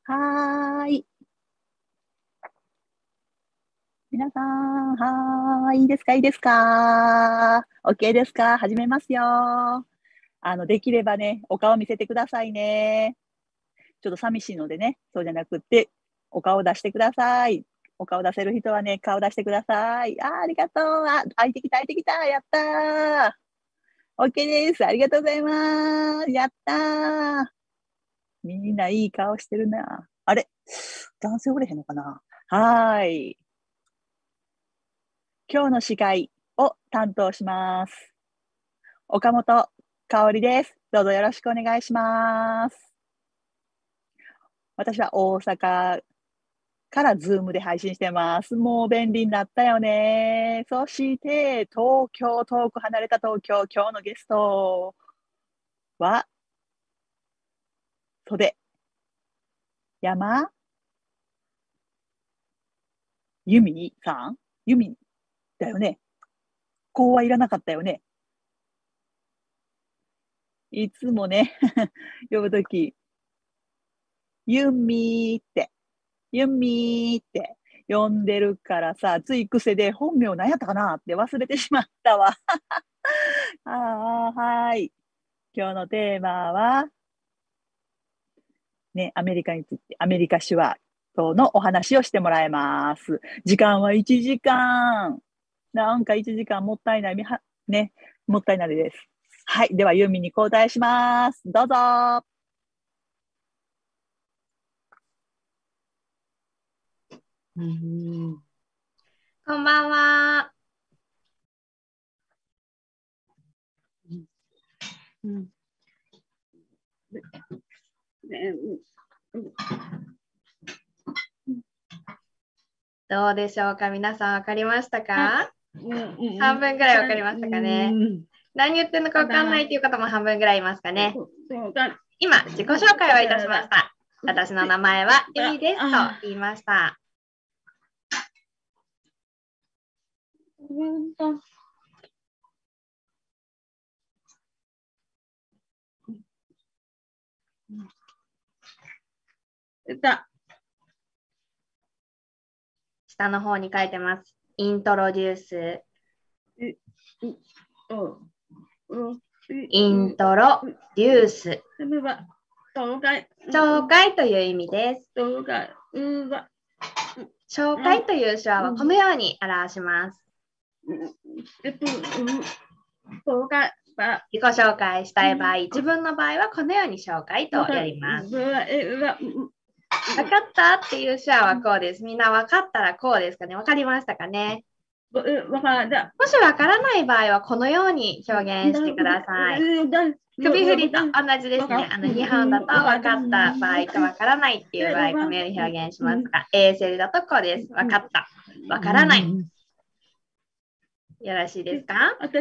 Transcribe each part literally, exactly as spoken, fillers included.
はーい。皆さん、はーい。いいですかいいですか ?OK ですか？始めますよ。あの、できればね、お顔見せてくださいね。ちょっと寂しいのでね、そうじゃなくって、お顔出してください。お顔出せる人はね、顔出してください。あー、ありがとう。あ、開いてきた、開いてきた。やったー。OK です。ありがとうございます。やったー。みんないい顔してるな。あれ男性おれへんのかな？はーい。今日の司会を担当します。岡本香織です。どうぞよろしくお願いします。私は大阪からズームで配信してます。もう便利になったよね。そして、東京、遠く離れた東京、今日のゲストは、袖、山、由美さん由美だよね。こうはいらなかったよね。いつもね、呼ぶとき、ユンミーって、ユンミーって呼んでるからさ、つい癖で本名何やったかなって忘れてしまったわ。ああ、はい。今日のテーマは、ね、アメリカについて、アメリカ手話等のお話をしてもらいます。時間はいちじかん。なんかいちじかんもったいない。はね、もったいないです。はい。では、ユーミンに交代します。どうぞ。 うん、こんばんは。うん、どうでしょうか、皆さん分かりましたか？半分ぐらい分かりましたかね。何言ってるのか分かんないという方も半分ぐらいいますかね。今、自己紹介をいたしました。私の名前はゆみですと言いました。下の方に書いてます。イントロデュース。イントロデュース。紹介という意味です。紹介という手話はこのように表します。自己紹介したい場合、自分の場合はこのように紹介とやります。分かったっていう手話はこうです。みんな分かったらこうですかね。分かりましたかね。もし分からない場合はこのように表現してください。首振りと同じですね。あの日本だと分かった場合と分からないっていう場合、このように表現しますが、英セルだとこうです。分かった。分からない。よろしいですか？あな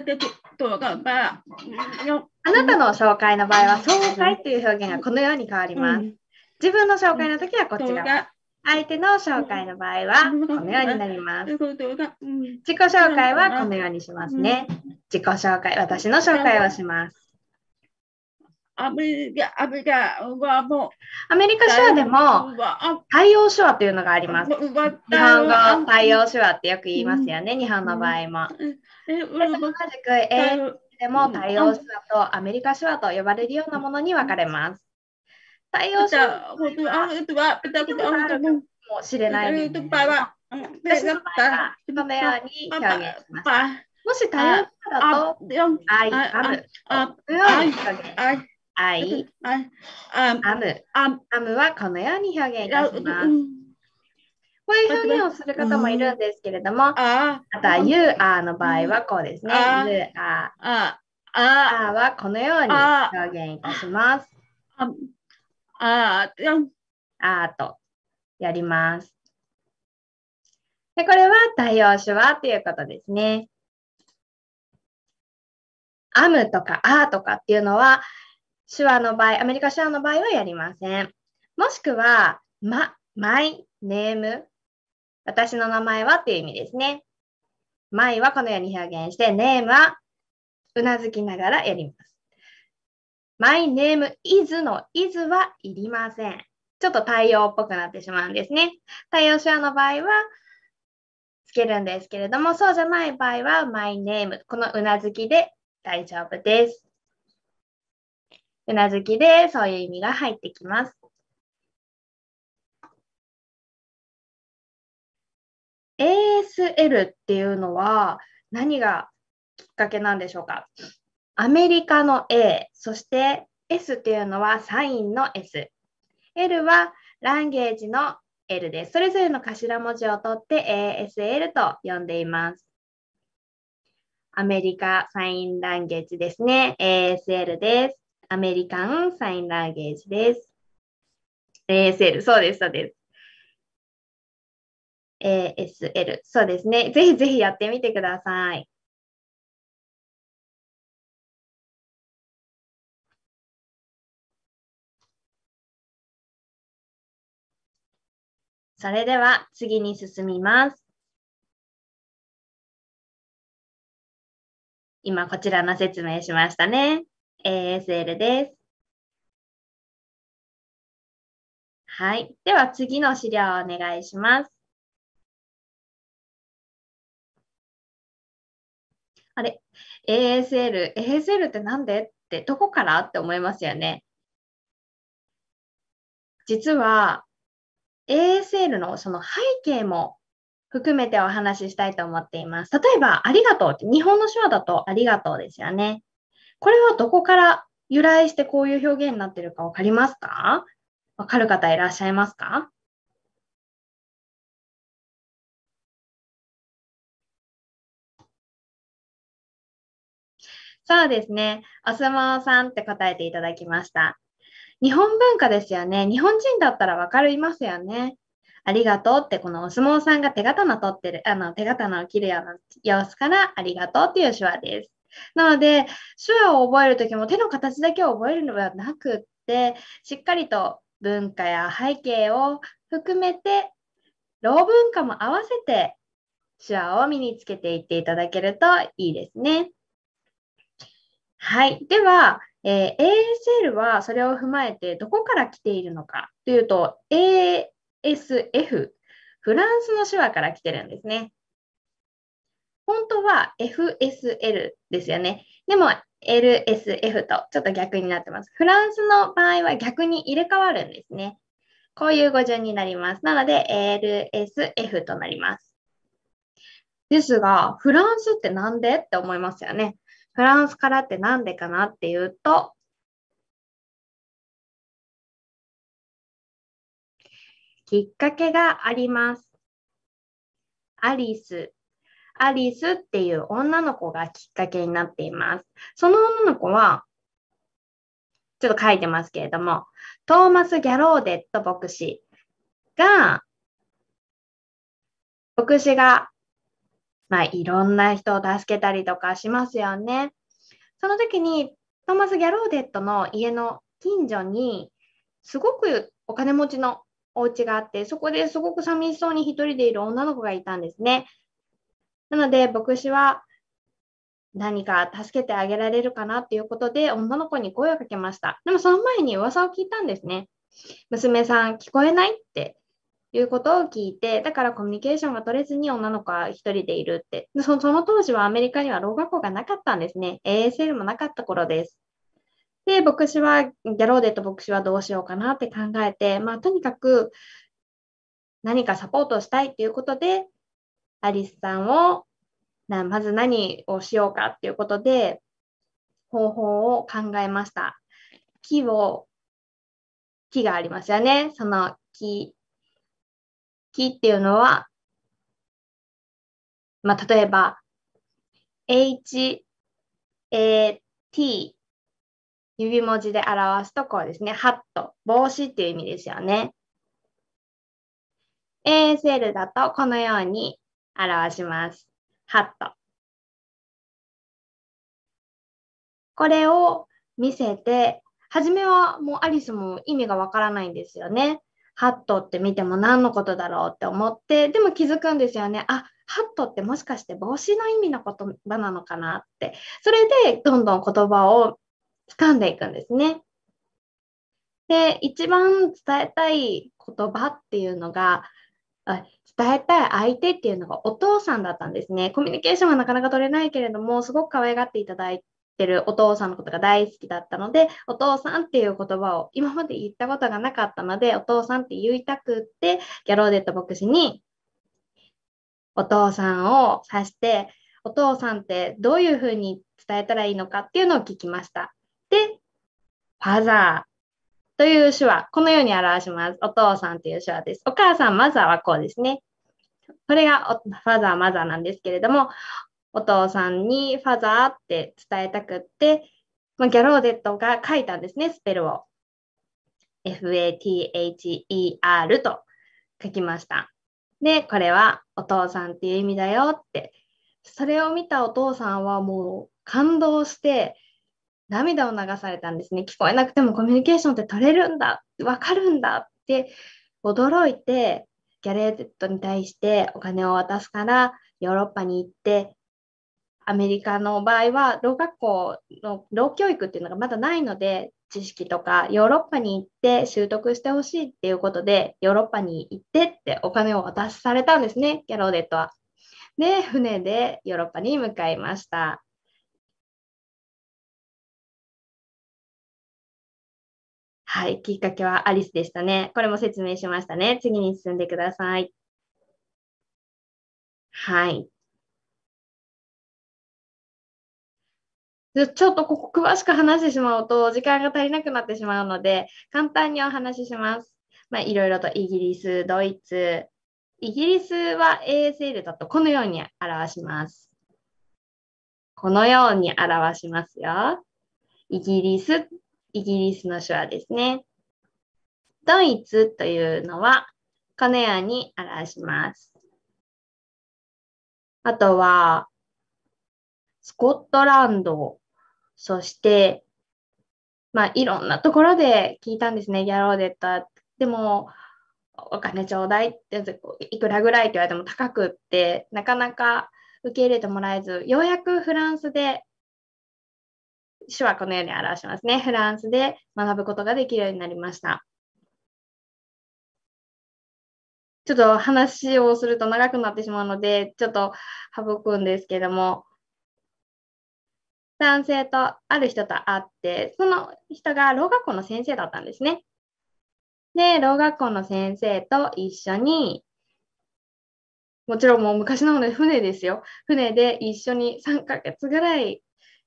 たの紹介の場合は、紹介という表現がこのように変わります。自分の紹介の時はこっち側。相手の紹介の場合はこのようになります。自己紹介はこのようにしますね。自己紹介、私の紹介をします。アメリカ、アメリカはもう、アメリカ手話でも対応手話というのがあります。日本語対応手話ってよく言いますよね、日本の場合も。同じく英語でも対応手話とアメリカ手話と呼ばれるようなものに分かれます。対応手話は聞いたことあるかもしれないですけど、私の場合はこのように表現しました。もし対応手話だと、I am このように表現します。I am, am はこのように表現いたします。こういう表現をする方もいるんですけれども、あとは You are の場合はこうですね。You are, are はこのように表現いたします。あーとやります。で、これは対応手話ということですね。am とか are とかっていうのは、手話の場合、アメリカ手話の場合はやりません。もしくは、ま、my name、私の名前はっていう意味ですね。my はこのように表現して、name はうなずきながらやります。my name is の is はいりません。 ちょっと対応っぽくなってしまうんですね。対応手話の場合はつけるんですけれども、そうじゃない場合は my name、このうなずきで大丈夫です。うなずきでそういう意味が入ってきます。エーエスエル っていうのは何がきっかけなんでしょうか。アメリカの A、そして S っていうのはサインの S、L はランゲージの L です。それぞれの頭文字を取って エーエスエル と呼んでいます。アメリカサインランゲージですね。エーエスエル です。アメリカンサインランゲージです。エーエスエル、そうです、そうです。エーエスエル、そうですね。ぜひぜひやってみてください。それでは次に進みます。今こちらの説明しましたね。エーエスエル です。はい。では次の資料をお願いします。あれ ?エーエスエル、エーエスエル ってなんでってどこからって思いますよね。実は エーエスエル のその背景も含めてお話ししたいと思っています。例えば、ありがとうって、日本の手話だとありがとうですよね。これはどこから由来してこういう表現になっているかわかりますか？わかる方いらっしゃいますか？そうですね。お相撲さんって答えていただきました。日本文化ですよね。日本人だったらわかりますよね。ありがとうってこのお相撲さんが手刀取ってる、あの手刀を切るような様子からありがとうっていう手話です。なので、手話を覚えるときも手の形だけを覚えるのではなくって、しっかりと文化や背景を含めて、ろう文化も合わせて手話を身につけていっていただけるといいですね。はい。では、えー、エーエスエル はそれを踏まえてどこから来ているのかというと、エーエスエフ、フランスの手話から来てるんですね。本当は エフエスエル ですよね。でも エルエスエフ とちょっと逆になってます。フランスの場合は逆に入れ替わるんですね。こういう語順になります。なので エルエスエフ となります。ですが、フランスってなんでって思いますよね。フランスからってなんでかなっていうと、きっかけがあります。アリス。アリスっていう女の子がきっかけになっています。その女の子は、ちょっと書いてますけれども、トーマス・ギャローデット牧師が、牧師が、まあ、いろんな人を助けたりとかしますよね。その時に、トーマス・ギャローデットの家の近所に、すごくお金持ちのお家があって、そこですごく寂しそうに一人でいる女の子がいたんですね。なので、牧師は何か助けてあげられるかなっていうことで、女の子に声をかけました。でもその前に噂を聞いたんですね。娘さん聞こえないっていうことを聞いて、だからコミュニケーションが取れずに女の子は一人でいるって。でそのその当時はアメリカにはろう学校がなかったんですね。エーエスエル もなかった頃です。で、牧師は、ギャローデット牧師はどうしようかなって考えて、まあとにかく何かサポートしたいっていうことで、アリスさんをなまず何をしようかっていうことで方法を考えました。木を、木がありますよね。その木、木っていうのは、まあ、例えば、H、A、T、指文字で表すとこうですね。ハット、帽子っていう意味ですよね。エーエスエル だとこのように表します。ハット。これを見せて、はじめはもうアリスも意味がわからないんですよね。ハットって見ても何のことだろうって思って、でも気づくんですよね。あ、ハットってもしかして帽子の意味の言葉なのかなって。それでどんどん言葉を掴んでいくんですね。 で、一番伝えたい言葉っていうのが、あ伝えたい相手っていうのがお父さんだったんですね。コミュニケーションはなかなか取れないけれども、すごく可愛がっていただいてるお父さんのことが大好きだったので、お父さんっていう言葉を今まで言ったことがなかったので、お父さんって言いたくって、ギャローデット牧師にお父さんを指して、お父さんってどういうふうに伝えたらいいのかっていうのを聞きました。で、ファザー。という手話、このように表します。お父さんという手話です。お母さん、マザーはこうですね。これがファザー、マザーなんですけれども、お父さんにファザーって伝えたくって、まあ、ギャローデットが書いたんですね、スペルを。エフエーティーエイチイーアール と書きました。で、これはお父さんっていう意味だよって。それを見たお父さんはもう感動して、涙を流されたんですね。聞こえなくてもコミュニケーションって取れるんだ、わかるんだって驚いて、ギャレードに対してお金を渡すからヨーロッパに行って、アメリカの場合はろう学校のろう教育っていうのがまだないので、知識とかヨーロッパに行って習得してほしいっていうことで、ヨーロッパに行ってってお金を渡されたんですね、ギャローデットは。で、船でヨーロッパに向かいました。はい、きっかけはアリスでしたね。これも説明しましたね。次に進んでください。はい。ちょっとここ詳しく話してしまうと時間が足りなくなってしまうので、簡単にお話しします。まあ、いろいろとイギリス、ドイツ、イギリスは エーエスエル だとこのように表します。このように表しますよ。イギリス、イギリスの手話ですね。ドイツというのはこのように表します。あとは、スコットランド、そして、まあ、いろんなところで聞いたんですね、ギャローデット。でも、お金ちょうだいって、いくらぐらいって言われても高くって、なかなか受け入れてもらえず、ようやくフランスで、手話このように表しますね。フランスで学ぶことができるようになりました。ちょっと話をすると長くなってしまうので、ちょっと省くんですけども、男性とある人と会って、その人がろう学校の先生だったんですね。で、ろう学校の先生と一緒に、もちろんもう昔なので船ですよ。船で一緒にさんかげつぐらい、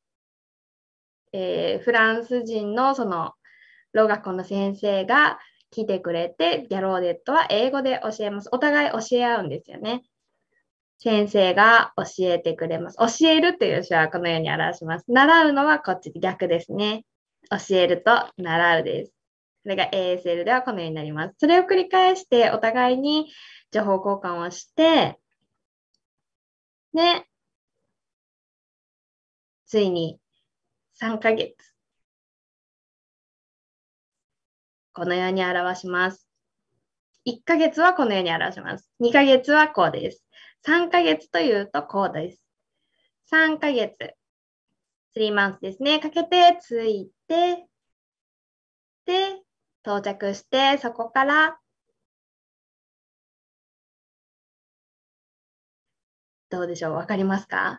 えー、フランス人のそのろう学校の先生が来てくれて、ギャローデットは英語で教えます。お互い教え合うんですよね。先生が教えてくれます。教えるという手話はこのように表します。習うのはこっちで逆ですね。教えると習うです。それが エーエスエル ではこのようになります。それを繰り返してお互いに情報交換をして、で、ついにさんかげつ。このように表します。いっかげつはこのように表します。にかげつはこうです。さんかげつというとこうです。さんかげつ、さんマンスですね。かけて、ついて、で、到着して、そこから、どうでしょう、わかりますか？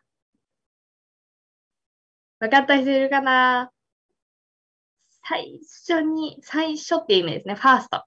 わかった人いるかな？最初に、最初っていう意味ですね。ファースト。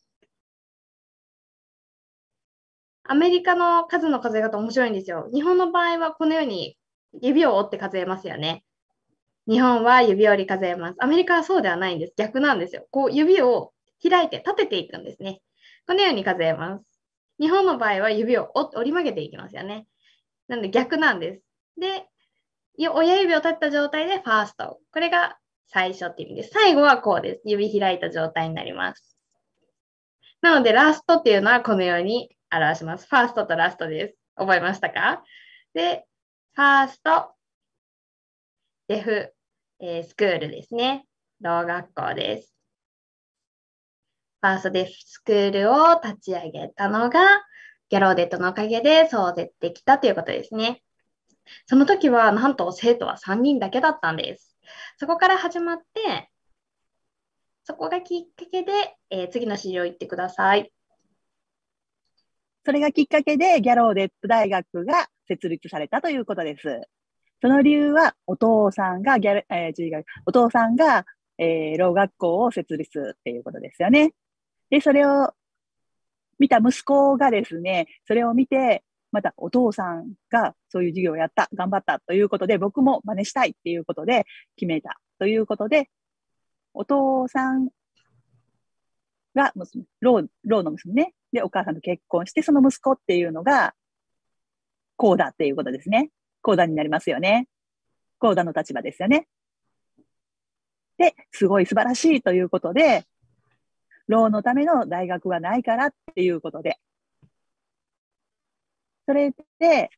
アメリカの数の数え方面白いんですよ。日本の場合はこのように指を折って数えますよね。日本は指折り数えます。アメリカはそうではないんです。逆なんですよ。こう指を開いて立てていくんですね。このように数えます。日本の場合は指を折り曲げていきますよね。なので逆なんです。で、親指を立てた状態でファースト。これが最初っていう意味です。最後はこうです。指開いた状態になります。なので、ラストっていうのはこのように表します。ファーストとラストです。覚えましたか？で、ファースト、デフ、えー、スクールですね。ろう学校です。ファーストデフスクールを立ち上げたのが、ギャローデットのおかげでそうでできたということですね。その時は、なんと生徒はさんにんだけだったんです。そこから始まって、 そこがきっかけで、えー、次の資料行ってください。 それがきっかけでギャローデット大学が設立されたということです。その理由は、お父さんがギャル、えー、違う、お父さんが、えー、ろう学校を設立っていうことですよね。で、それを見た息子がですね、それを見て、またお父さんがそういう授業をやった、頑張ったということで、僕も真似したいっていうことで決めたということで、お父さんが娘、ろう、ろうの娘ね。で、お母さんと結婚して、その息子っていうのが、コーダっていうことですね。コーダになりますよね。コーダの立場ですよね。で、すごい素晴らしいということで、ろうのための大学はないからっていうことで、それで、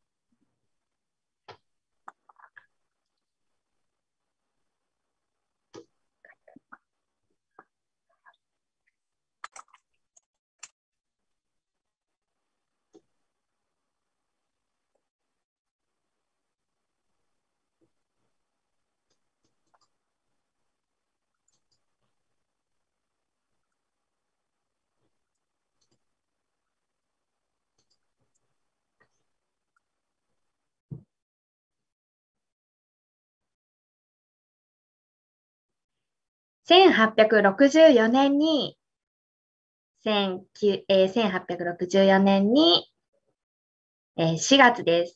せんはっぴゃくろくじゅうよねんに、せんはっぴゃくろくじゅうよねんに、えー、しがつです。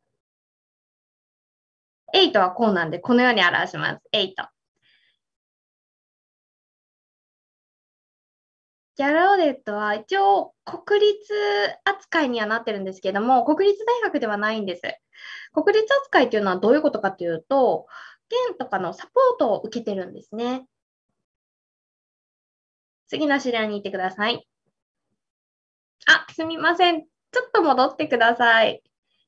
はちはこうなんで、このように表します。はち。ギャラオデットは一応国立扱いにはなってるんですけども、国立大学ではないんです。国立扱いっていうのはどういうことかというと、県とかのサポートを受けてるんですね。次の資料に行ってください。あ、すみません。ちょっと戻ってください。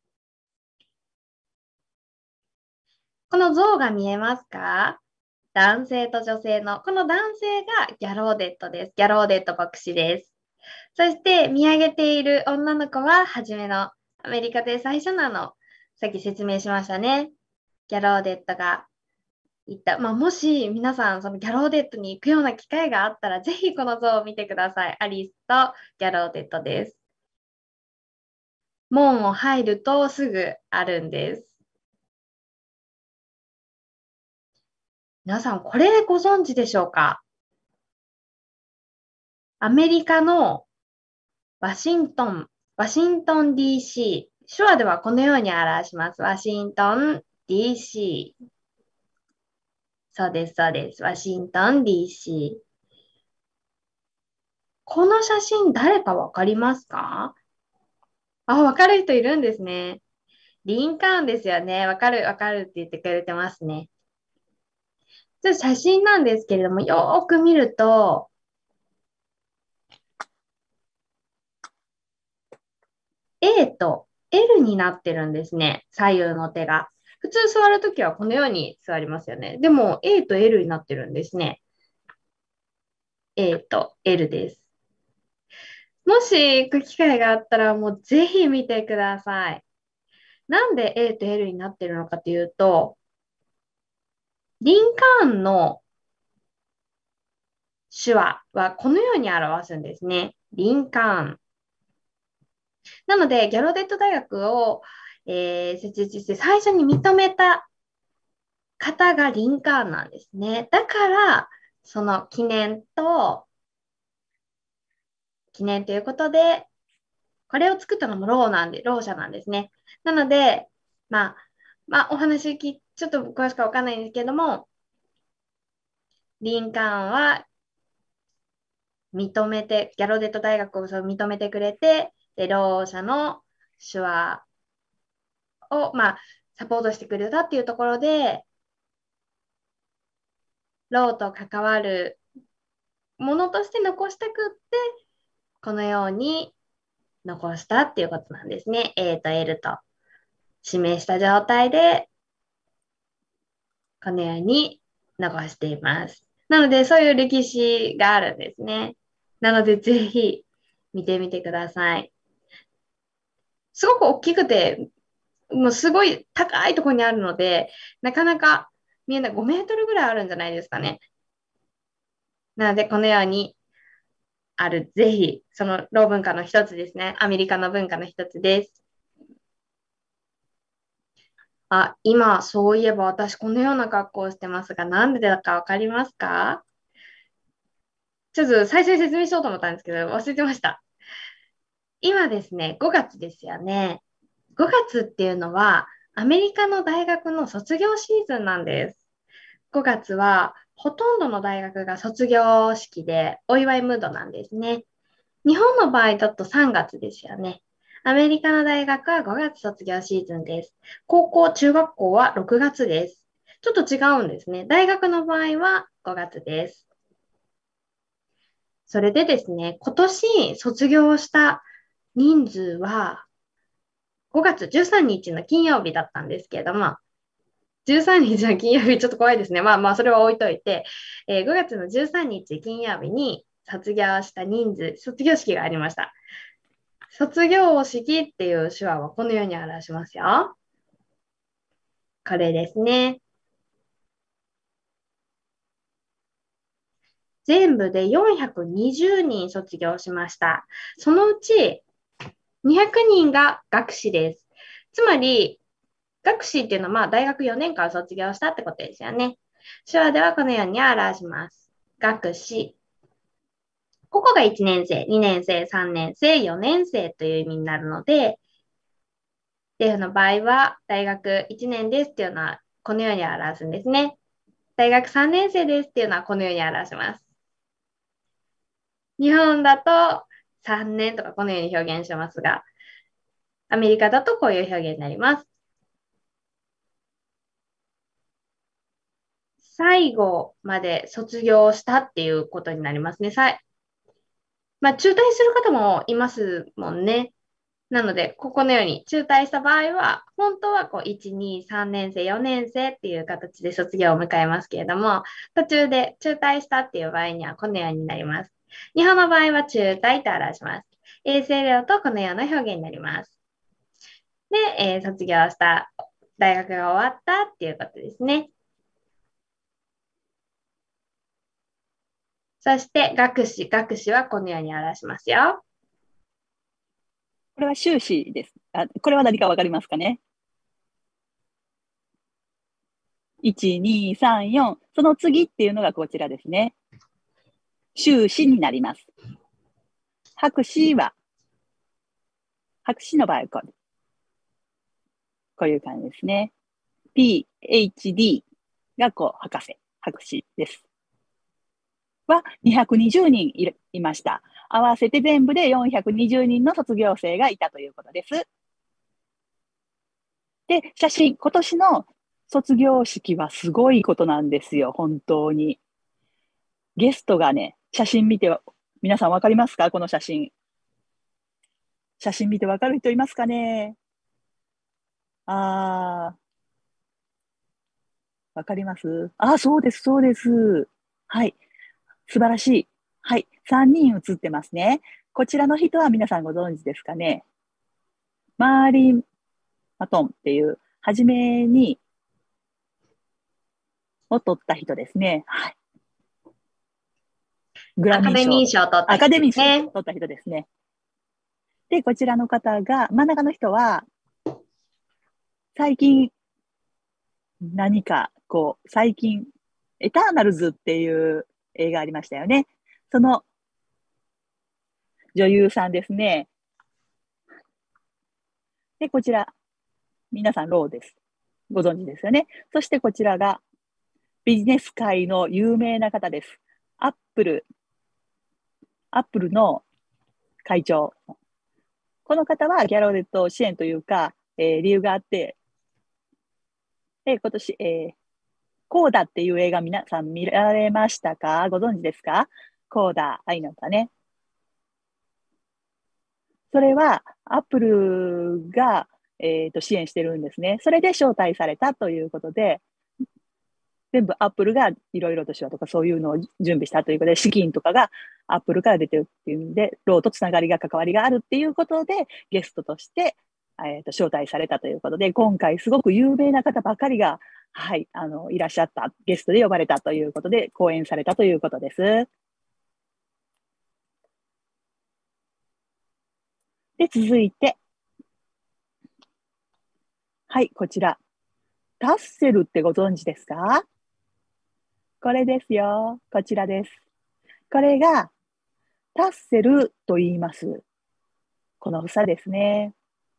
この像が見えますか？男性と女性の、この男性がギャローデットです。ギャローデット牧師です。そして見上げている女の子は初めのアメリカで最初のあの、さっき説明しましたね。ギャローデットが言った。まあ、もし皆さんそのギャローデットに行くような機会があったら、ぜひこの像を見てください。アリスとギャローデットです。門を入るとすぐあるんです。皆さん、これご存知でしょうか？アメリカのワシントン、ワシントン ディーシー、手話ではこのように表します。ワシントン ディーシー。そうです、そうです。ワシントン ディーシー。この写真誰かわかりますか？あ、わかる人いるんですね。リンカーンですよね。わかる、わかるって言ってくれてますね。ちょっと写真なんですけれども、よーく見ると、A と L になってるんですね。左右の手が。普通座るときはこのように座りますよね。でも A と L になってるんですね。A と L です。もし行く機会があったらもうぜひ見てください。なんで A と L になってるのかというと、リンカーンの手話はこのように表すんですね。リンカーン。なので、ギャロデット大学を、えー、設立して最初に認めた方がリンカーンなんですね。だから、その記念と、記念ということで、これを作ったのもローなんで、ロー社なんですね。なので、まあ、まあ、お話き、ちょっと詳しくわかんないんですけども、リンカーンは認めて、ギャロデット大学を認めてくれて、で、ロー社の手話を、まあ、サポートしてくれたっていうところで、ローと関わるものとして残したくって、このように残したっていうことなんですね。A と L と示した状態で、このように残しています。なので、そういう歴史があるんですね。なので、ぜひ見てみてください。すごく大きくて、もうすごい高いところにあるので、なかなか見えない。ごメートルぐらいあるんじゃないですかね。 なので、このようにある、ぜひ、そのろう文化の一つですね。アメリカの文化の一つです。あ、今、そういえば私、このような格好をしてますが、なんでだかわかりますか？ちょっと最初に説明しようと思ったんですけど、忘れてました。今ですね、ごがつですよね。ごがつっていうのは、アメリカの大学の卒業シーズンなんです。ごがつは、ほとんどの大学が卒業式でお祝いムードなんですね。日本の場合だとさんがつですよね。アメリカの大学はごがつ卒業シーズンです。高校、中学校はろくがつです。ちょっと違うんですね。大学の場合はごがつです。それでですね、今年卒業した人数はごがつじゅうさんにちの金曜日だったんですけれども、じゅうさんにちの金曜日ちょっと怖いですね。まあまあ、それは置いといて、えーごがつのじゅうさんにち金曜日に卒業した人数、卒業式がありました。卒業式っていう手話はこのように表しますよ。これですね。全部でよんひゃくにじゅうにん卒業しました。そのうちにひゃくにんが学士です。つまり、学士っていうのはまあ大学よねんかん卒業したってことですよね。手話ではこのように表します。学士。ここがいちねん生、にねん生、さんねん生、よねん生という意味になるので、デフの場合は大学いちねんですっていうのはこのように表すんですね。大学さんねん生ですっていうのはこのように表します。日本だとさんねんとかこのように表現しますが、アメリカだとこういう表現になります。最後まで卒業したっていうことになりますね。さいまあ、中退する方もいますもんね。なので、ここのように中退した場合は、本当はこういち、に、さんねん生、よねん生っていう形で卒業を迎えますけれども、途中で中退したっていう場合にはこのようになります。日本の場合は中退と表します。衛生量とこのような表現になります。で、えー卒業した、大学が終わったっていうことですね。そして、学士、学士はこのように表しますよ。 これは修士です。あ、これは何かわかりますかね？いち、に、さん、よん。その次っていうのがこちらですね。修士になります。博士は、博士の場合はこう、こういう感じですね。ピーエイチディー がこう、博士、博士です。はにひゃくにじゅうにん い, いました。合わせて全部でよんひゃくにじゅうにんの卒業生がいたということです。で、写真、今年の卒業式はすごいことなんですよ、本当に。ゲストがね、写真見て、皆さんわかりますか？この写真。写真見てわかる人いますかね？あー、わかります？あ、そうです、そうです。はい。素晴らしい。はい。さんにん写ってますね。こちらの人は皆さんご存知ですかね？マーリン・マトンっていう、初めに、を取った人ですね。はい。グラアカミー賞。 デミー賞を取ったアカ人デミー賞をですね。 取った人ですね。で、こちらの方が、真ん中の人は、最近、何か、こう、最近、エターナルズっていう映画ありましたよね。その女優さんですね。で、こちら、皆さん、ローです。ご存知ですよね。そしてこちらが、ビジネス界の有名な方です。アップル、アップルの会長。この方はギャロレット支援というか、えー理由があって、で、今年、えーコーダっていう映画皆さん見られましたか？ご存知ですか？コーダ、あいのかね。それは、アップルが、えーと、支援してるんですね。それで招待されたということで、全部アップルがいろいろとしようとかそういうのを準備したということで、資金とかがアップルから出てるっていうんで、ローとつながりが関わりがあるっていうことで、ゲストとして、えーと、招待されたということで、今回すごく有名な方ばかりが、はい、あの、いらっしゃった、ゲストで呼ばれたということで、講演されたということです。 で、続いて、はい、こちら。タッセルってご存知ですか？これですよ。こちらです。これがタッセルと言います。この房ですね。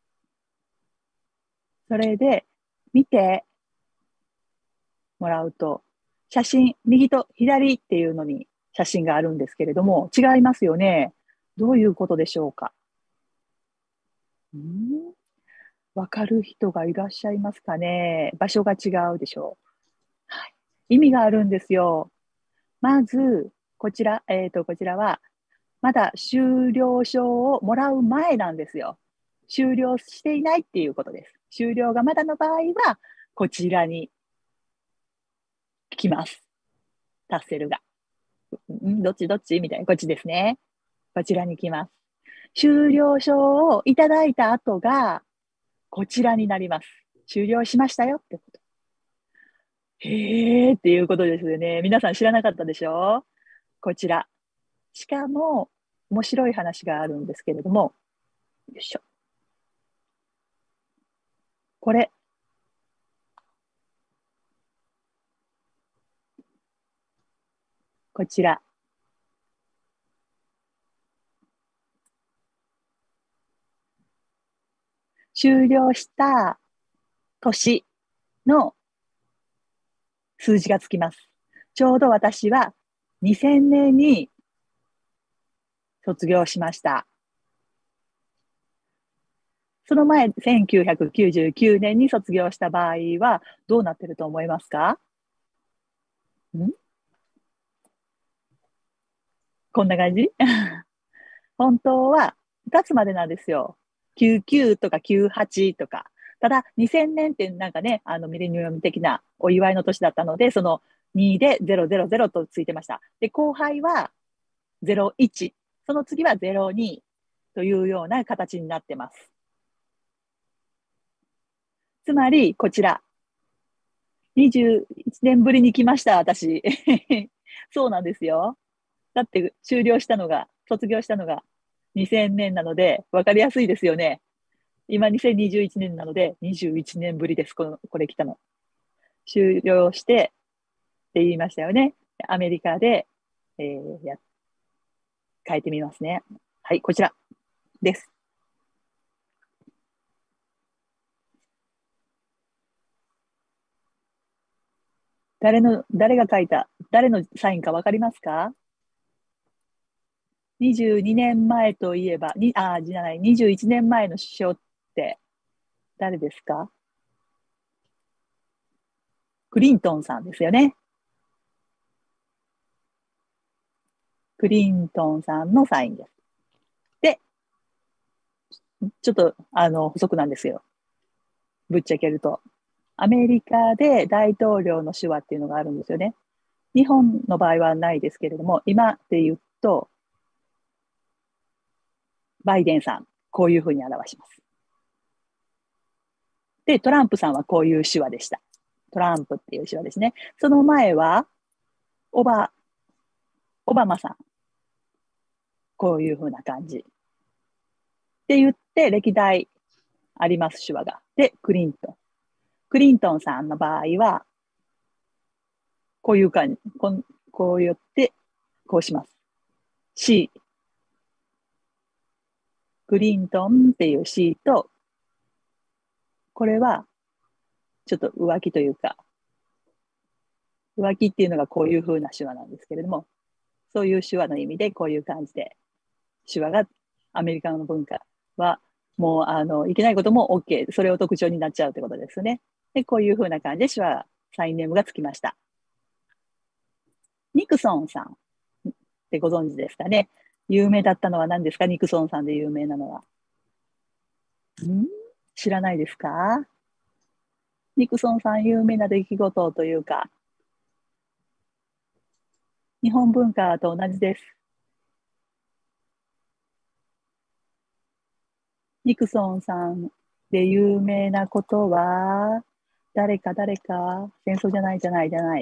それで、見てもらうと、写真、右と左っていうのに写真があるんですけれども、違いますよね。どういうことでしょうか？んわかる人がいらっしゃいますかね？場所が違うでしょう。はい。意味があるんですよ。まず、こちら、えっと、こちらは、まだ終了証をもらう前なんですよ。終了していないっていうことです。終了がまだの場合は、こちらに来ます。タッセルが。んどっちどっちみたいな。こっちですね。こちらに来ます。終了証をいただいた後が、こちらになります。終了しましたよってこと。へーっていうことですよね。皆さん知らなかったでしょ？こちら。しかも、面白い話があるんですけれども、よいしょ。これ、こちら。終了した年の数字がつきます。ちょうど私はにせんねんに卒業しました。その前、せんきゅうひゃくきゅうじゅうきゅうねんに卒業した場合はどうなってると思いますか？んこんな感じ本当はふたつまでなんですよ。きゅうじゅうきゅうとかきゅうじゅうはちとか。ただ、にせんねんってなんかね、あのミレニアム的なお祝いの年だったので、そのにでゼロゼロゼロとついてました。で、後輩はゼロいち。その次はゼロにというような形になってます。つまり、こちら。にじゅういちねんぶりに来ました、私。そうなんですよ。だって終了したのが、卒業したのがにせんねんなので、わかりやすいですよね。今にせんにじゅういちねんなので、にじゅういちねんぶりです。この、これ来たの。終了してって言いましたよね。アメリカで、えー、や、変えてみますね。はい、こちらです。誰の、誰が書いた、誰のサインかわかりますか？ にじゅうに 年前といえば、に、あ、じゃない、にじゅういちねんまえの首相って誰ですか？クリントンさんですよね。クリントンさんのサインです。で、ちょっと、あの、補足なんですよ。ぶっちゃけると。アメリカで大統領の手話っていうのがあるんですよね。日本の場合はないですけれども、今で言うと、バイデンさん、こういうふうに表します。で、トランプさんはこういう手話でした。トランプっていう手話ですね。その前は、オバ、オバマさん、こういうふうな感じ。って言って、歴代あります、手話が。で、クリントン。クリントンさんの場合は、こういう感じ。こんこう言って、こうします。C。クリントンっていう C と、これは、ちょっと浮気というか、浮気っていうのがこういう風な手話なんですけれども、そういう手話の意味でこういう感じで、手話がアメリカの文化は、もう、あの、いけないことも OK。それを特徴になっちゃうってことですね。で、こういう風な感じで手話、サインネームがつきました。ニクソンさんってご存知ですかね。有名だったのは何ですか？ニクソンさんで有名なのは。ん知らないですか？ニクソンさん有名な出来事というか、日本文化と同じです。ニクソンさんで有名なことは、誰か誰か、戦争じゃないじゃないじゃない。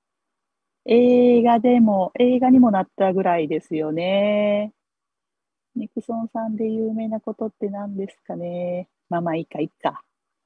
映画でも、映画にもなったぐらいですよね。 ニクソンさんで有名なことって何ですかね。まあまあいいか、いいか。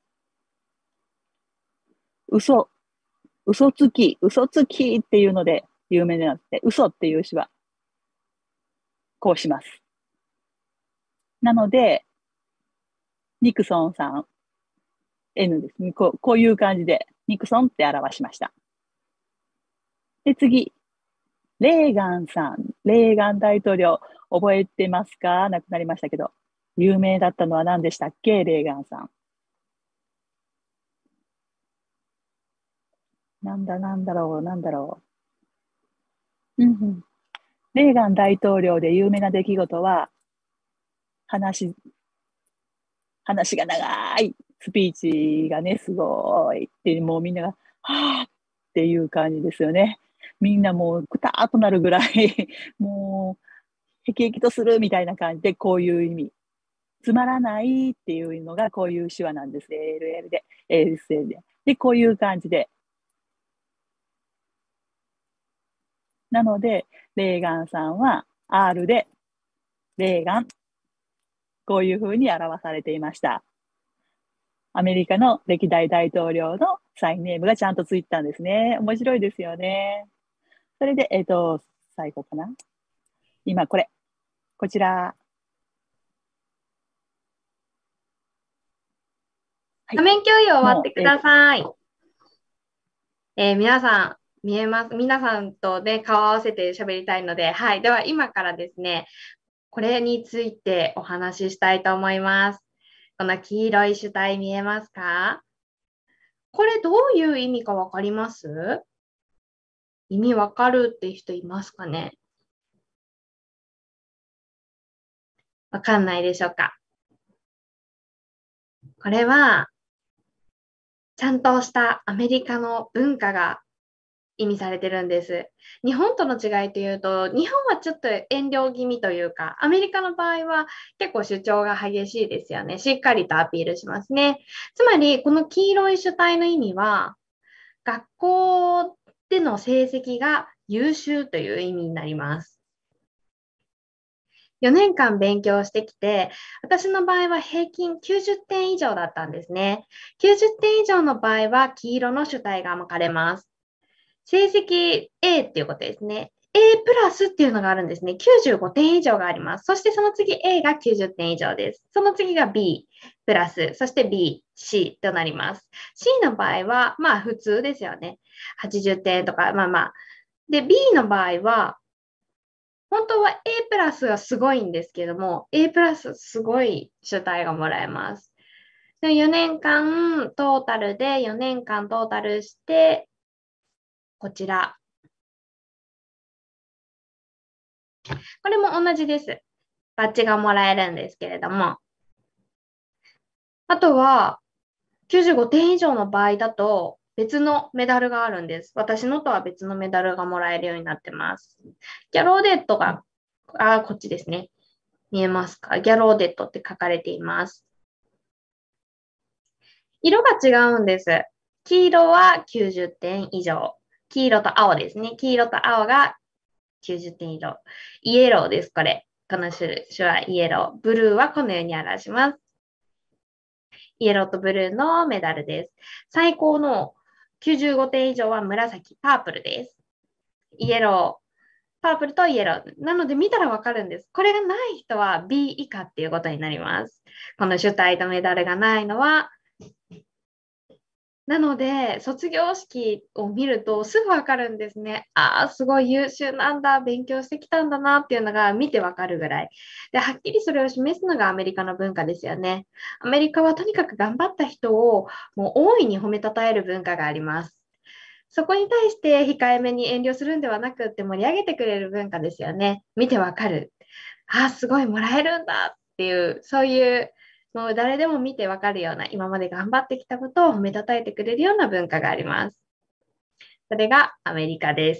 嘘、嘘つき、嘘つきっていうので有名になって、嘘っていう詩はこうします。なので、ニクソンさん、N ですね。こう、こういう感じで、ニクソンって表しました。で、次、レーガンさん、レーガン大統領、覚えてますか？亡くなりましたけど。有名だったのは何でしたっけ？レーガンさん。なんだなんだろう、なんだろう。うんうん。レーガン大統領で有名な出来事は、話、話が長いスピーチがね、すごいって、もうみんなが、はぁっていう感じですよね。みんなもうくたーっとなるぐらいもう、へきへきとするみたいな感じで、こういう意味。つまらないっていうのがこういう手話なんです。エーエルエル で、エーエスエル で。で、こういう感じで。なので、レーガンさんは R で、レーガン、こういうふうに表されていました。アメリカの歴代大統領のサインネームがちゃんとついてたんですね。面白いですよね。それで、えっと、最後かな。今これ。こちら。はい。 画面共有終わってもう、 くえっと、 ださい。えー皆さん、見えます。皆さんとね、顔合わせて喋りたいので、はい。では、今からですね、これについてお話ししたいと思います。この黄色い主体見えますか？これどういう意味かわかります？意味わかるって人いますかね？わかんないでしょうか？これは、ちゃんとしたアメリカの文化が意味されてるんです。日本との違いというと、日本はちょっと遠慮気味というか、アメリカの場合は結構主張が激しいですよね。しっかりとアピールしますね。つまり、この黄色い主体の意味は、学校での成績が優秀という意味になります。よねんかん勉強してきて、私の場合は平均きゅうじゅってん以上だったんですね。きゅうじゅってん以上の場合は黄色の主体が巻かれます。成績 A っていうことですね。A プラスっていうのがあるんですね。きゅうじゅうごてん以上があります。そしてその次 A がきゅうじゅってん以上です。その次が B プラス、そして B、C となります。C の場合は、まあ普通ですよね。はちじゅってんとか、まあまあ。で、B の場合は、本当は A プラスがすごいんですけども、A プラスすごい主体がもらえます。でよねんかんトータルでよねんかんトータルして、こちら。これも同じです。バッジがもらえるんですけれども。あとは、きゅうじゅうごてん以上の場合だと、別のメダルがあるんです。私のとは別のメダルがもらえるようになってます。ギャローデットが、あ、こっちですね。見えますか？ギャローデットって書かれています。色が違うんです。黄色はきゅうじゅってん以上。黄色と青ですね。黄色と青がきゅうじゅってん以上。イエローです、これ。この種はイエロー。ブルーはこのように表します。イエローとブルーのメダルです。最高のきゅうじゅうごてん以上は紫、パープルです。イエロー、パープルとイエロー。なので見たらわかるんです。これがない人は B 以下っていうことになります。この主体とメダルがないのはなので、卒業式を見るとすぐわかるんですね。ああ、すごい優秀なんだ、勉強してきたんだなっていうのが見てわかるぐらい。で、はっきりそれを示すのがアメリカの文化ですよね。アメリカはとにかく頑張った人をもう大いに褒めたたえる文化があります。そこに対して控えめに遠慮するんではなくって盛り上げてくれる文化ですよね。見てわかる。ああ、すごいもらえるんだっていう、そういうもう誰でも見てわかるような、今まで頑張ってきたことを褒めたたえてくれるような文化があります。それがアメリカです。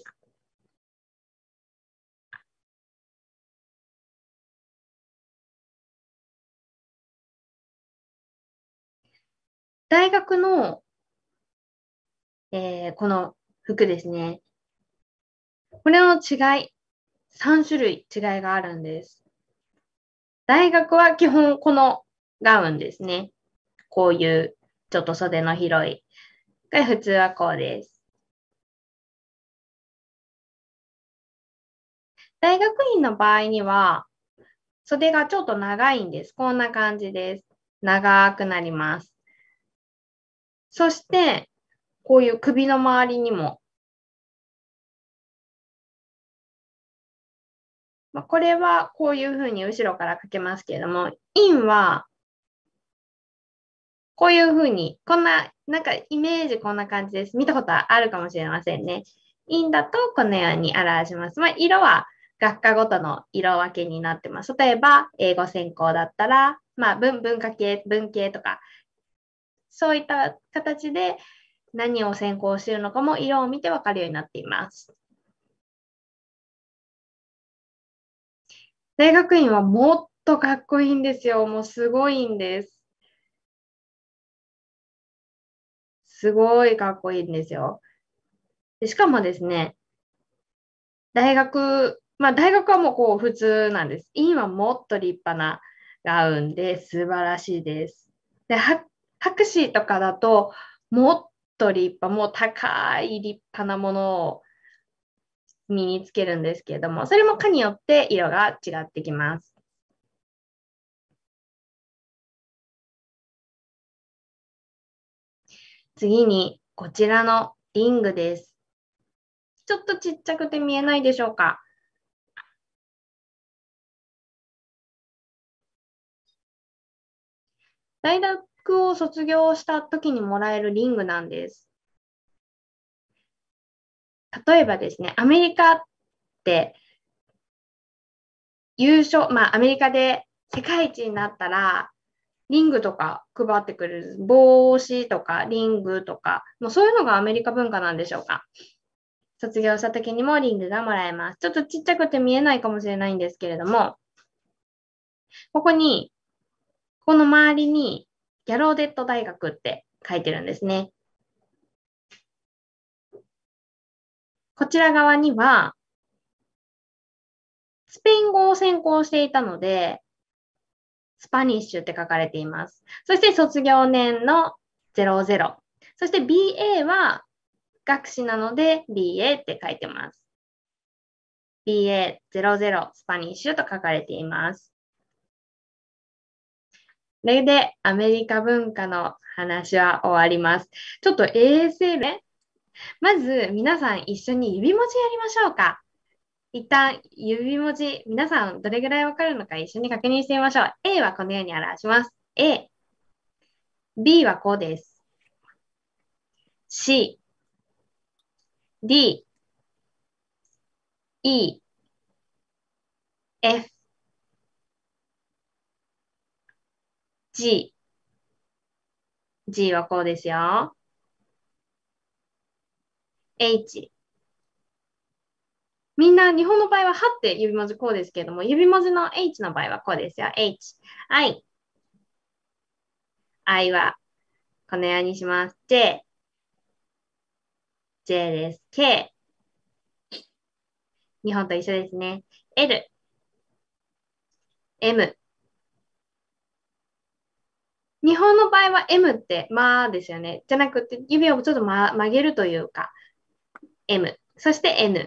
大学の、えーこの服ですね。これの違い、さん種類違いがあるんです。 大学は基本このガウンですね。こういうちょっと袖の広い。普通はこうです。大学院の場合には、袖がちょっと長いんです。こんな感じです。長くなります。そして、こういう首の周りにも、まあ、これはこういうふうに後ろからかけますけれども、院は、こういうふうに、こんな、なんかイメージこんな感じです。見たことあるかもしれませんね。院だとこのように表します。まあ、色は学科ごとの色分けになってます。例えば、英語専攻だったら、まあ、文、文化系、文系とか、そういった形で何を専攻しているのかも色を見てわかるようになっています。大学院はもっとかっこいいんですよ。もうすごいんです。すごいかっこいいんですよ。でしかもですね、大学、まあ大学はもうこう普通なんです。院はもっと立派なガウンで素晴らしいです。で、博士とかだともっと立派、もう高い立派なものを身につけるんですけれども、それも科によって色が違ってきます。次に、こちらのリングです。ちょっとちっちゃくて見えないでしょうか。大学を卒業した時にもらえるリングなんです。例えばですね、アメリカって優勝、まあアメリカで世界一になったら、リングとか配ってくれる。帽子とかリングとか、もうそういうのがアメリカ文化なんでしょうか。卒業した時にもリングがもらえます。ちょっとちっちゃくて見えないかもしれないんですけれども、ここに、この周りにギャローデット大学って書いてるんですね。こちら側には、スペイン語を専攻していたので、スパニッシュって書かれています。そして卒業年のゼロゼロ。そして ビーエー は学士なので ビーエー って書いてます。ビーエーゼロゼロ スパニッシュと書かれています。それでアメリカ文化の話は終わります。ちょっと エーエスエル ね。まず皆さん一緒に指文字やりましょうか。一旦指文字、皆さんどれぐらいわかるのか一緒に確認してみましょう。A はこのように表します。A、B はこうです。C、D、E、F、G、G はこうですよ。H。みんな日本の場合ははって指文字こうですけれども、指文字の H の場合はこうですよ。H。I。I はこのようにします。J。J です。K。日本と一緒ですね。L。M。日本の場合は M ってまあですよね。じゃなくて指をちょっと、ま、曲げるというか M。そして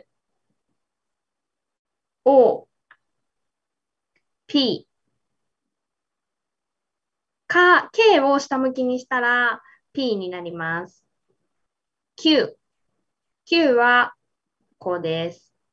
N。O。P。か、K を下向きにしたら P になります。Q。Q はこうです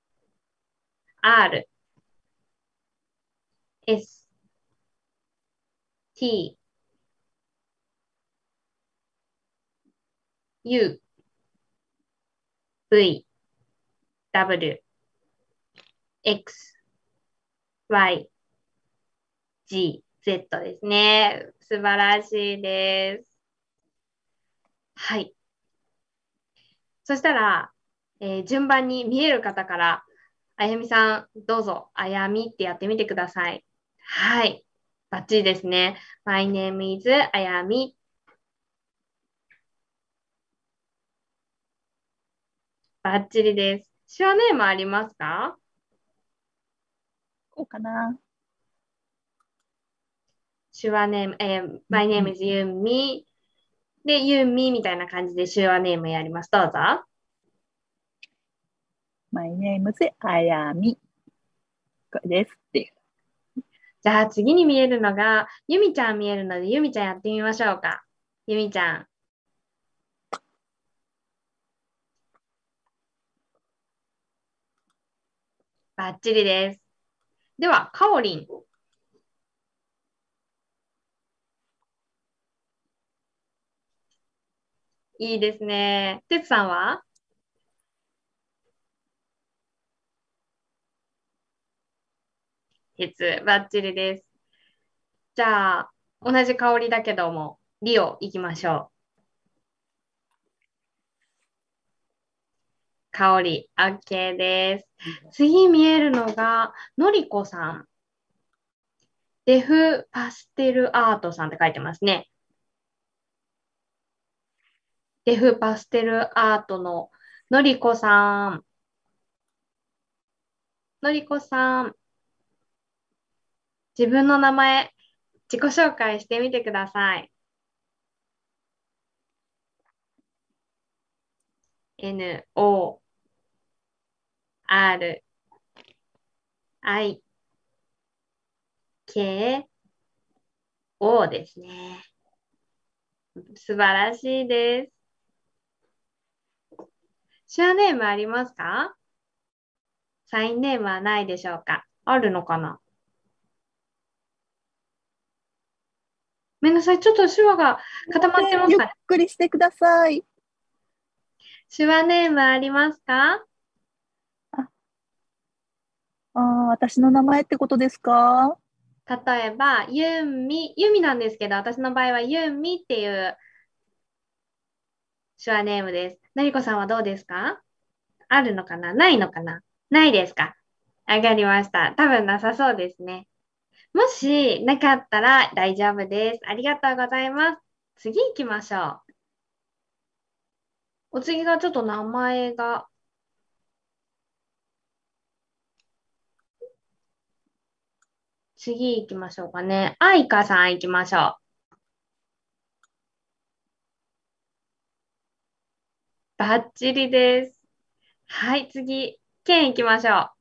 。R。S。T。U。V。W。X。Y。G。Z ですね。素晴らしいです。はい。そしたら、えー順番に見える方から、あやみさん、どうぞ、あやみってやってみてください。はい。バッチリですね。My name is あやみ。バッチリです。手話ネームありますか？ こうかな。 手話ネーム、えー、My name is ユンミ。で、ユンミみたいな感じで手話ネームやります。どうぞ。 My name is あやみ。これですっていう。 じゃあ次に見えるのが、ゆみちゃん見えるので、ゆみちゃんやってみましょうか。ゆみちゃん。バッチリです。では、かおりん。いいですね。てつさんは？てつ、バッチリです。じゃあ、同じ香りだけども、リオ行きましょう。香り、OK です。次見えるのが、のりこさん。デフパステルアートさんって書いてますね。デフパステルアートののりこさん。のりこさん。自分の名前、自己紹介してみてください。N、O、R、I、K、O ですね。素晴らしいです。手話ネームありますか？サインネームはないでしょうか？あるのかな？ごめんなさい。ちょっと手話が固まってますゆっかね。 くりしてください。 手話ネームありますか？ あ、あー、私の名前ってことですか？ 例えば、ユンミ、ユミなんですけど、私の場合はユンミっていう手話ネームです。のりこさんはどうですか？あるのかな？ないのかな？ないですか？わかりました。多分なさそうですね。もしなかったら大丈夫です。ありがとうございます。次行きましょう。お次がちょっと名前が、次行きましょうかね。あいかさん行きましょう。バッチリです。はい、次、ケン行きましょう。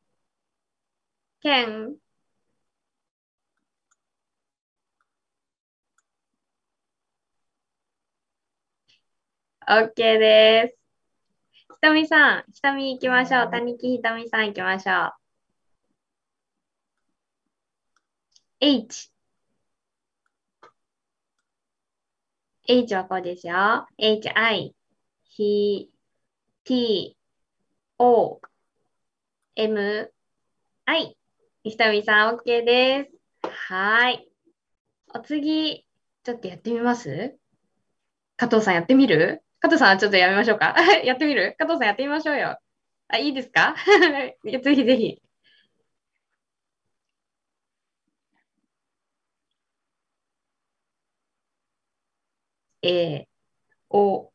ケン、OK です。ひとみさん、ひとみ行きましょう。谷木ひとみさん行きましょう。H。H はこうですよ。H、I、ひ、T、O、M、I。ひとみさん、OK です。はい。お次、ちょっとやってみます？加藤さんやってみる？加藤さんはちょっとやめましょうか？やってみる？加藤さんやってみましょうよ。あ、いいですか？いやぜひぜひ。A、O、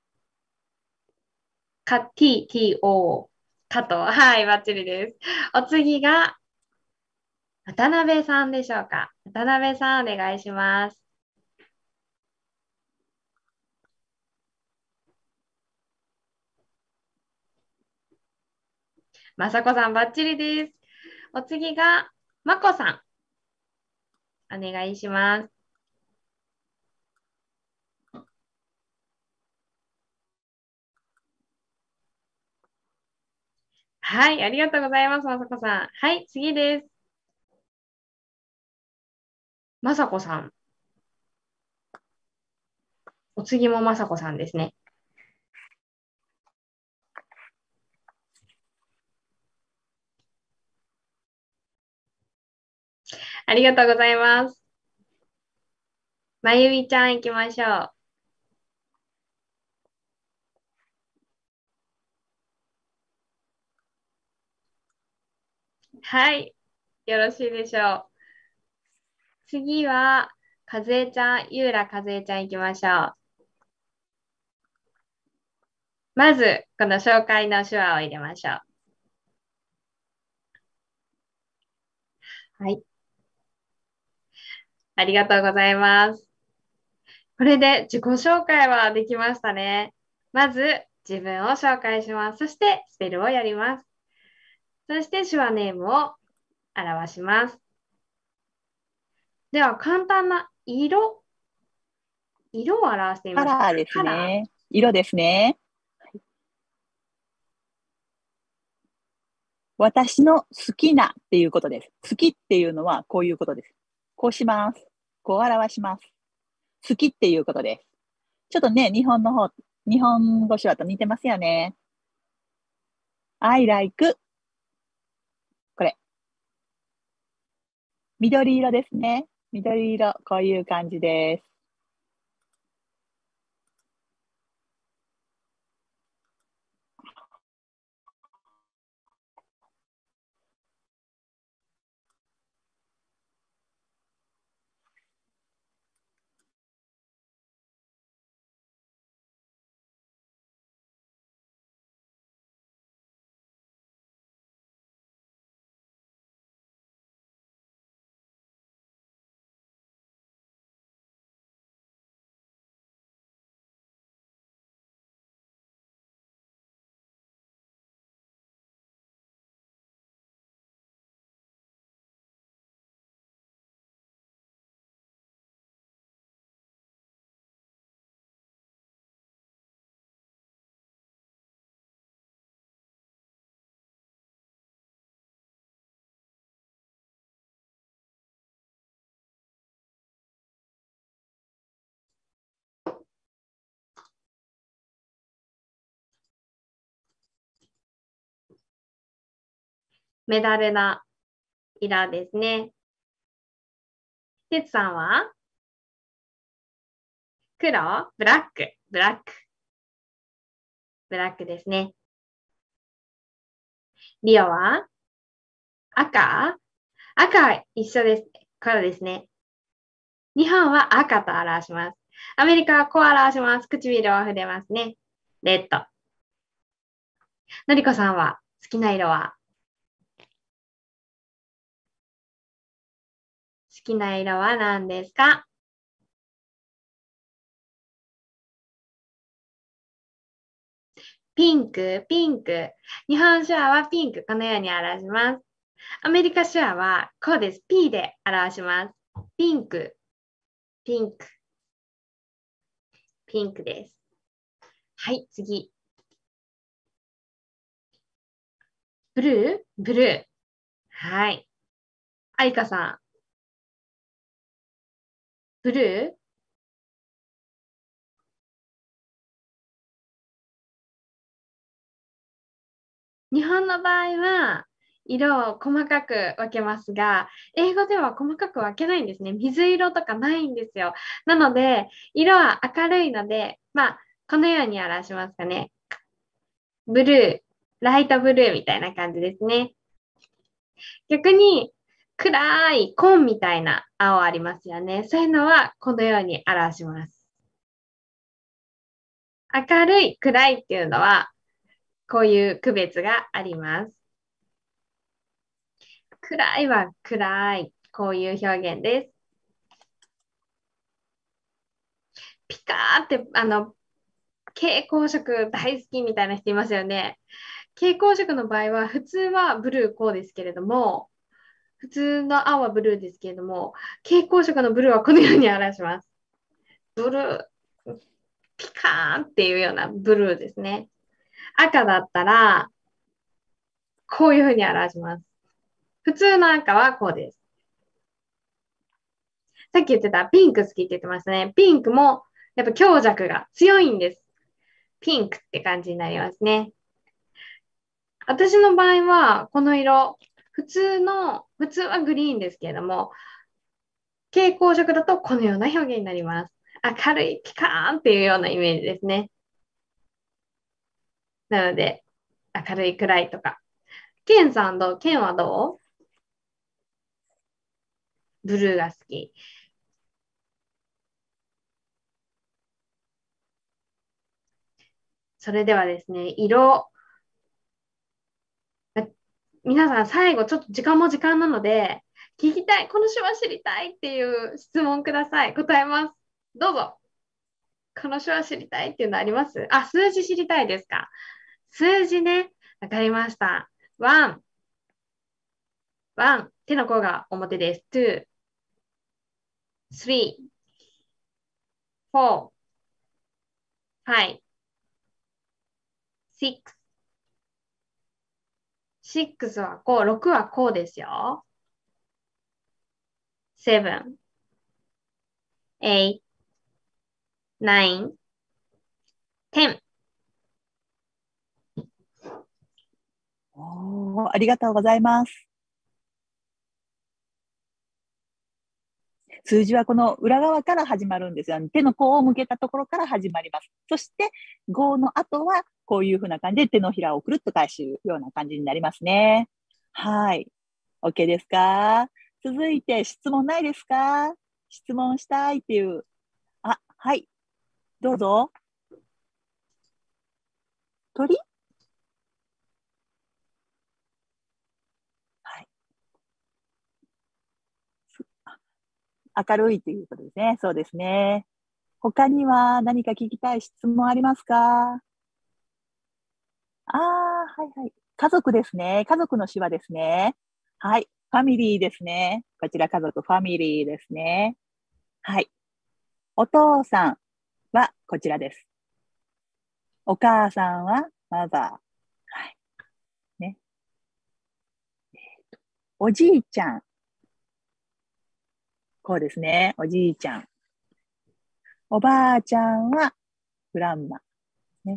か、T、T、O、加藤。はい、バッチリです。お次が、渡辺さんでしょうか？渡辺さん、お願いします。まさこさん、バッチリです。お次が、まこさん、お願いします。はい、ありがとうございます、まさこさん。はい、次です。まさこさん。お次もまさこさんですね。ありがとうございます。まゆみちゃん行きましょう。はい。よろしいでしょう。次は、かずえちゃん、ゆうらかずえちゃん行きましょう。まず、この紹介の手話を入れましょう。はい。 ありがとうございます。これで自己紹介はできましたね。まず自分を紹介します。そしてスペルをやります。そして手話ネームを表します。では簡単な色、色を表してみましょう。 カラーですね。色ですね。私の好きなっていうことです。好きっていうのはこういうことです。こうします。こう表します。好きっていうことです。ちょっとね、日本の方、日本語手話と似てますよね。I like これ。緑色ですね。緑色、こういう感じです。 メダルな色ですね。てつさんは黒、ブラック、ブラック、ブラックですね。リオは赤、赤一緒です。黒ですね。日本は赤と表します。アメリカはこう表します。唇を触れますね。レッド。のりこさんは好きな色は好きな色は何ですか？ピンク、ピンク。日本手話はピンク、このように表します。アメリカ手話はこうです。P で表します。ピンク、ピンク、ピンクです。はい、次。ブルー、ブルー。はい。あいかさん。ブルー、日本の場合は色を細かく分けますが、英語では細かく分けないんですね。水色とかないんですよ。なので、色は明るいので、まあ、このように表しますかね。ブルー、ライトブルーみたいな感じですね。逆に、暗い紺みたいな青ありますよね。そういうのはこのように表します。明るい、暗いっていうのは、こういう区別があります。暗いは暗い。こういう表現です。ピカーって、あの、蛍光色大好きみたいな人いますよね。蛍光色の場合は、普通はブルーこうですけれども、普通の青はブルーですけれども、蛍光色のブルーはこのように表します。ブルー、ピカーンっていうようなブルーですね。赤だったら、こういうふうに表します。普通の赤はこうです。さっき言ってたピンク好きって言ってましたね。ピンクもやっぱ強弱が強いんです。ピンクって感じになりますね。私の場合は、この色、普通の、普通はグリーンですけれども、蛍光色だとこのような表現になります。明るい、ピカーンっていうようなイメージですね。なので、明るい、暗いとか。ケンさんどうケンはどうブルーが好き。それではですね、色、皆さん最後ちょっと時間も時間なので、 聞きたい、この手話知りたいっていう質問ください。答えます。どうぞ。この手話知りたいっていうのあります？あ、数字知りたいですか？数字ね。わかりました。ワン、ワン。手の甲が表です。ツー、スリー、フォー、ファイブ、シックス。シックスはこう、ろくはこうですよ。セブン、エイト、ナイン、テン。 おー、ありがとうございます。数字はこの裏側から始まるんですよ。手の甲を向けたところから始まります。そして、ごの後は、こういうふうな感じで手のひらをくるっと返すような感じになりますね。はい。OK ですか？続いて、質問ないですか？質問したいっていう。あ、はい。どうぞ。鳥？はい。明るいということですね。そうですね。他には何か聞きたい質問ありますか？ああ、はいはい。家族ですね。家族の手話ですね。はい。ファミリーですね。こちら家族、ファミリーですね。はい。お父さんはこちらです。お母さんはマザー。はい。ね。おじいちゃん。こうですね。おじいちゃん。おばあちゃんはグランマ。ね。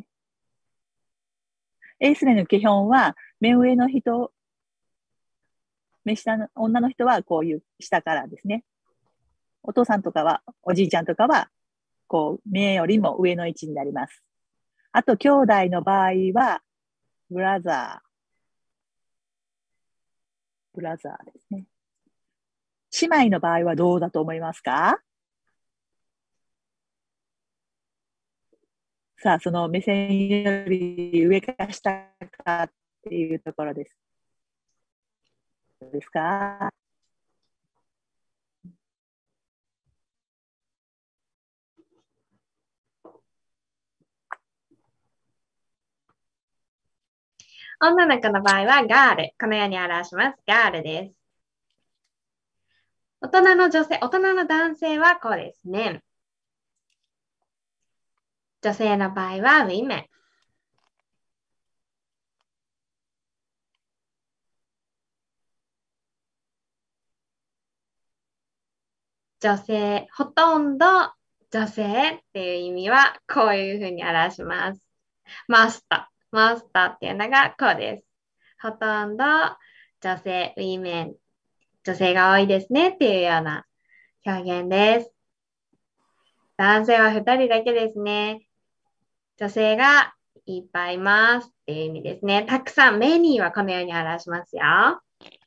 エースレの基本は、目上の人、目下の女の人はこういう下からですね。お父さんとかは、おじいちゃんとかは、こう、目よりも上の位置になります。あと、兄弟の場合は、ブラザー、ブラザーですね。姉妹の場合はどうだと思いますか？さあ、その目線より上か下かっていうところです。どうですか？ 女の子の場合はガール。このように表します。ガールです。大人の女性、大人の男性はこうですね。女性の場合はウィメン。女性、ほとんど女性っていう意味はこういうふうに表します。マスター。マスターっていうのがこうです。ほとんど女性、ウィメン、女性が多いですねっていうような表現です。男性はふたりだけですね。女性がいっぱいいますっていう意味ですね。たくさん、メニーはこのように表しますよ。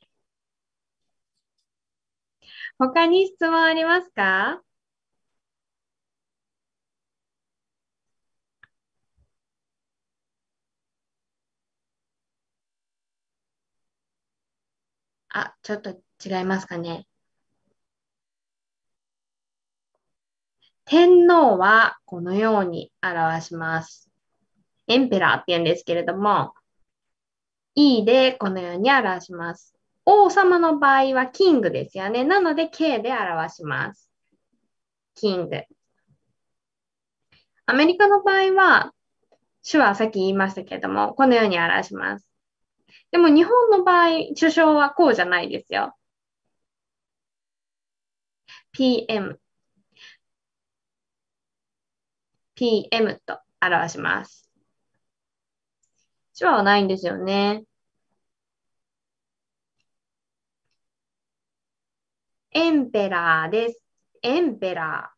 他に質問ありますか？あ、ちょっと違いますかね。天皇はこのように表します。エンペラーって言うんですけれども、E でこのように表します。王様の場合はキングですよね。なので K で表します。キング。アメリカの場合は、手話さっき言いましたけれども、このように表します。でも日本の場合、首相はこうじゃないですよ。ピーエム、ピーエム と表します。手話はないんですよね。エンペラーです。エンペラ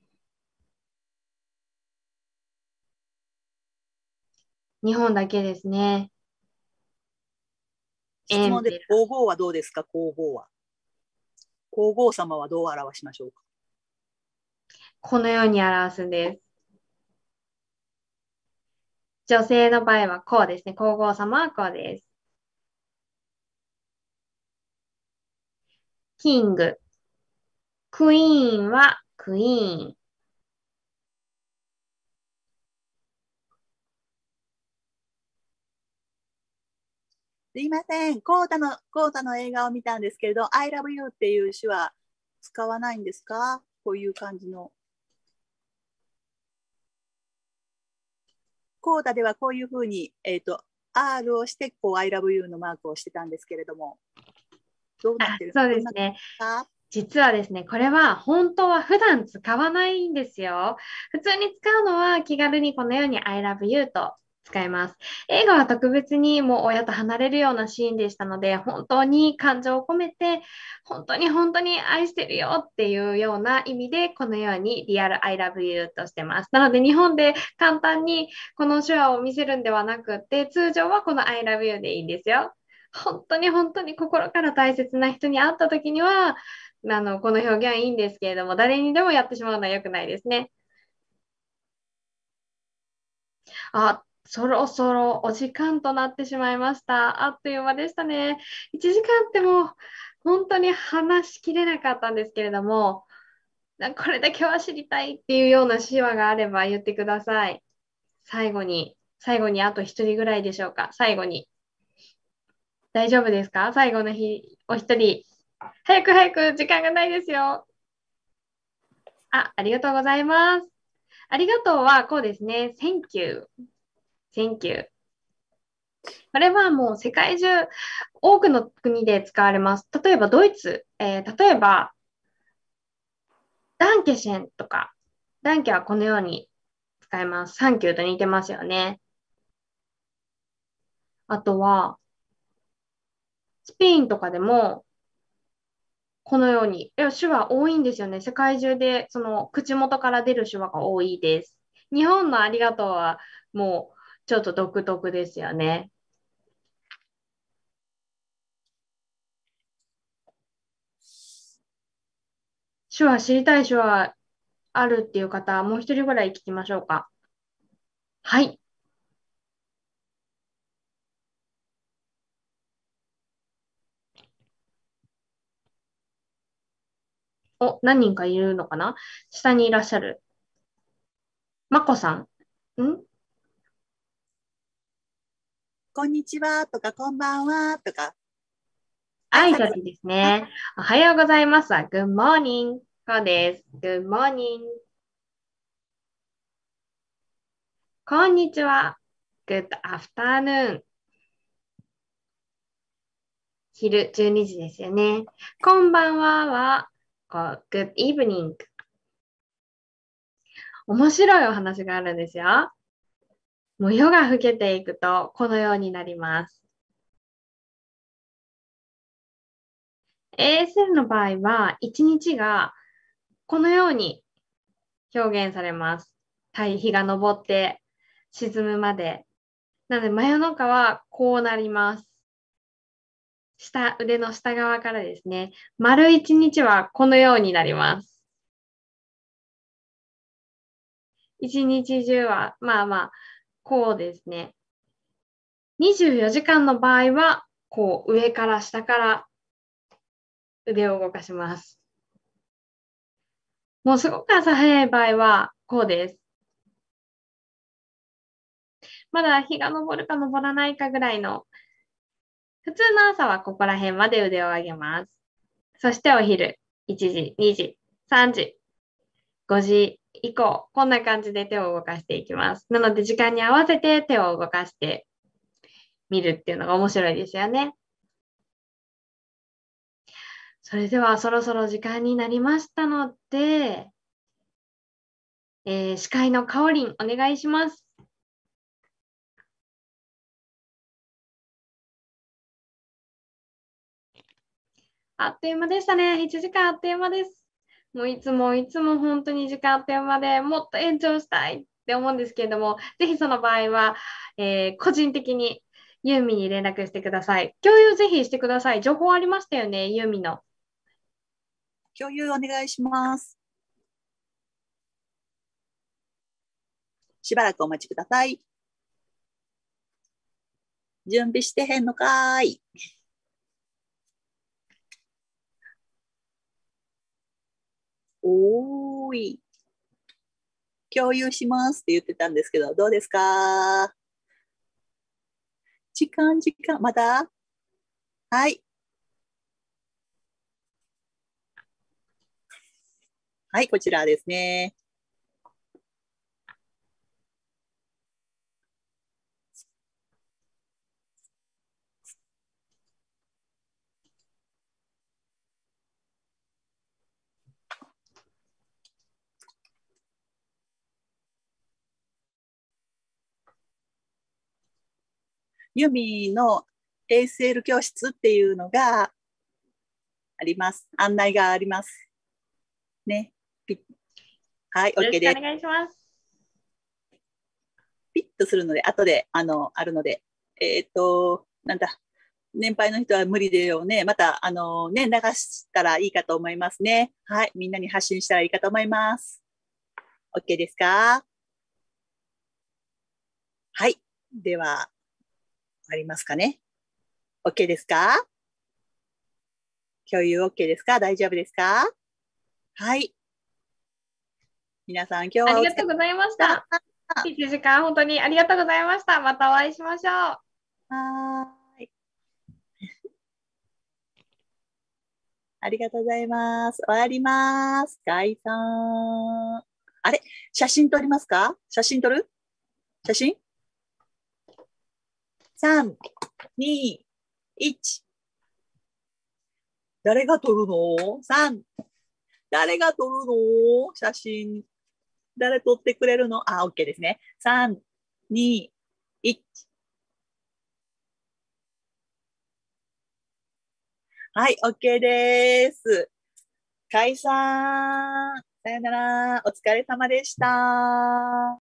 ー。日本だけですね。エ質問で、 ンペラー。 皇后はどうですか？皇后は。皇后様はどう表しましょうか？ このように表すんです。女性の場合はこうですね。皇后様はこうです。 キング。クイーンはクイーン。 すいません。コータの、コータの映画を見たんですけれど、I love you っていう手話使わないんですか？こういう感じの。コータではこういうふうに、えっと、R をして、こう、I love you のマークをしてたんですけれども、どうなっあ、 てるそうでどんなすね。 か？ 実はですね、これは本当は普段使わないんですよ。普通に使うのは気軽にこのように I love you と使います。映画は特別にもう親と離れるようなシーンでしたので、本当に感情を込めて、本当に本当に愛してるよっていうような意味で、このようにリアル I love you としてます。なので日本で簡単にこの手話を見せるんではなくて、通常はこの I love you でいいんですよ。本当に本当に心から大切な人に会った時には、あの、この表現はいいんですけれども、誰にでもやってしまうのは良くないですね。あ、そろそろお時間となってしまいました。あっという間でしたね。いちじかんってもう本当に話しきれなかったんですけれども、これだけは知りたいっていうような手話があれば言ってください。最後に、最後にあと一人ぐらいでしょうか。最後に。大丈夫ですか？最後の日、お一人。早く早く、時間がないですよ。あ、ありがとうございます。ありがとうはこうですね。Thank you. Thank you. これはもう世界中多くの国で使われます。例えばドイツ、えー例えばダンケシェンとか、ダンケはこのように使います。サンキューと似てますよね。あとは、スペインとかでもこのように、いや手話多いんですよね。世界中でその口元から出る手話が多いです。日本のありがとうはもうちょっと独特ですよね。手話知りたい手話あるっていう方、もう一人ぐらい聞きましょうか。はい。お、何人かいるのかな？下にいらっしゃる。まこさん。んこんにちはとか、こんばんはとか、挨挨拶。 拶ですね。おはようございますは Good morning。そうです。Good morning。こんにちは。Good afternoon。昼じゅうにじですよね。こんばんはは、こう Good evening。面白いお話があるんですよ。もう夜が更けていくと、このようになります。エーエスエル の場合は、一日がこのように表現されます。日が昇って沈むまで。なので、真夜中はこうなります。下、腕の下側からですね。丸一日はこのようになります。一日中は、まあまあ、こうですね。にじゅうよじかんの場合は、こう、上から下から腕を動かします。もうすごく朝早い場合は、こうです。まだ日が昇るか昇らないかぐらいの、普通の朝はここら辺まで腕を上げます。そしてお昼、いちじ、にじ、さんじ、ごじ以降、こんな感じで手を動かしていきます。なので時間に合わせて手を動かしてみるっていうのが面白いですよね。それではそろそろ時間になりましたので、えー、司会のかおりんお願いします。あっという間でしたね。いちじかんあっという間です。もういつもいつも本当に時間あっという間でもっと延長したいって思うんですけれども、ぜひその場合は、えー、個人的にユーミンに連絡してください。共有ぜひしてください。情報ありましたよね、ユーミンの。 共有お願いします。しばらくお待ちください。準備してへんのかーい。 おーい。共有しますって言ってたんですけど、どうですか？時間、時間、まだはい。はい、こちらですね。ユミの エーエスエル 教室っていうのがあります。案内があります。ね。はい、 よろ OK しくおです。 願いします。 ピッとするので、後で、あの、あるので。えっと、なんだ。年配の人は無理だよね。また、あのね、流したらいいかと思いますね。はい。みんなに発信したらいいかと思います。OK ですか？はい。では、ありますかね。OK ですか？共有 OK ですか？大丈夫ですか？はい。皆さん、今日あはお疲れりがとうございまし様でした。いちじかん本当にありがとうございました。またお会いしましょう。 た。はーい。ありがとうございます。終わります。解散。あれ写真撮りますか？写真撮る？写真 ?さん、に、いち。誰が撮るの？ さん。誰が撮るの？写真。誰撮ってくれるの？あ、OK ですね。さん、に、いち。はい、OK です。解散。さよなら。お疲れ様でした。